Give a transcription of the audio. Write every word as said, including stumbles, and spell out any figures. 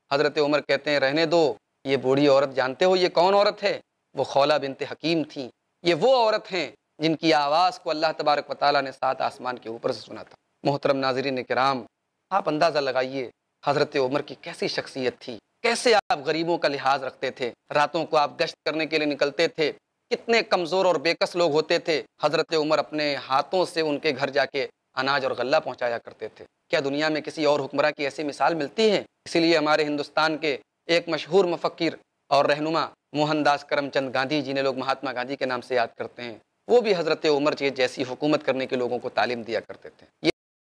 हज़रत उमर कहते हैं रहने दो, ये बूढ़ी औरत जानते हो ये कौन औरत है? वो खौला बिनते हकीम थी। ये वो औरत हैं जिनकी आवाज़ को अल्लाह तबारक व तआला ने सात आसमान के ऊपर से सुना था। मोहतरम नाज़रीन किराम, आप अंदाज़ा लगाइए हज़रत उमर की कैसी शख्सियत थी, कैसे आप गरीबों का लिहाज रखते थे, रातों को आप गश्त करने के लिए निकलते थे, कितने कमज़ोर और बेकस लोग होते थे, हज़रत उमर अपने हाथों से उनके घर जाके अनाज और गल्ला पहुँचाया करते थे। क्या दुनिया में किसी और हुक्मरान की ऐसी मिसाल मिलती है? इसीलिए हमारे हिंदुस्तान के एक मशहूर मुफ़क्किर और रहनुमा मोहनदास करमचंद गांधी, जिन्हें लोग महात्मा गांधी के नाम से याद करते हैं, वो भी हज़रत उमर के जैसी हुकूमत करने के लोगों को तालीम दिया करते थे।